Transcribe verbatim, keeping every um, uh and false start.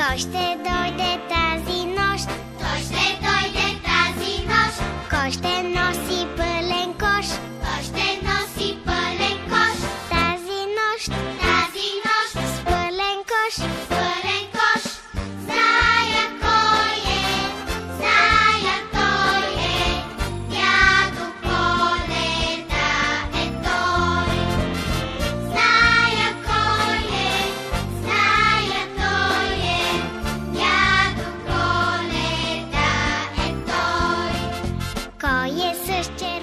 Кой ще дойде тази нощ? Кой ще дойде тази нощ? Кой ще носи пълен кош? Кой ще носи пълен кош? Тази нощ, Тази нощ с пълен кош. пълен кош. Зная кой е, зная той е, дядо Коледа е той. Зная кой е, зная той е, дядо Коледа е той. Кой е същия?